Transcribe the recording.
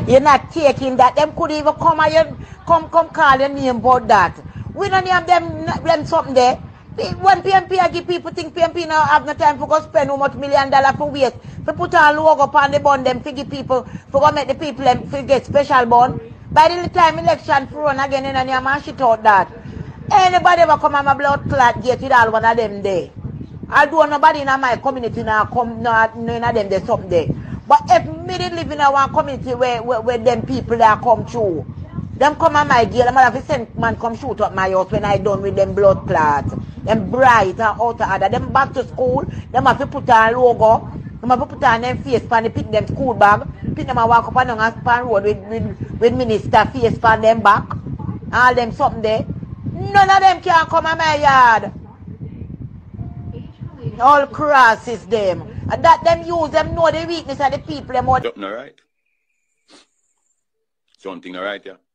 You're not taking that. Them could even come and come call your name about that. We don't have them something there. When PMP I give people think PMP now have no time for go spend how much $1 million for waste. For put a logo upon the bond them for give people for go make the people them for get special bond. By the time election for run again and you man shit out that. Anybody ever come on my blood clot get with all one of them there. I do nobody in my community now come none of them there something there. But if me did live in a one community where them people that come through, them come on my girl, I'm gonna have to send man come shoot up my house when I done with them blood clots. Them bright and out of other. Them back to school, them have to put on logo, them have to put on them face pan, they pick them school bag, pick them and walk up on the span road with minister face pan them back. All them something there. None of them can come on my yard. All crosses them. And that them use them know the weakness of the people them. Something alright. Something alright, yeah.